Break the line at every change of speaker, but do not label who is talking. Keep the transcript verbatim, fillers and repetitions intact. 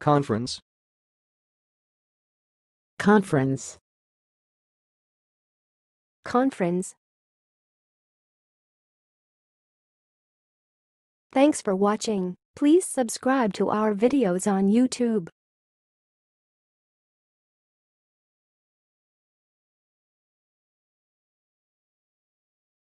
Conference.
Conference.
Conference. Thanks for watching. Please subscribe to our videos on YouTube.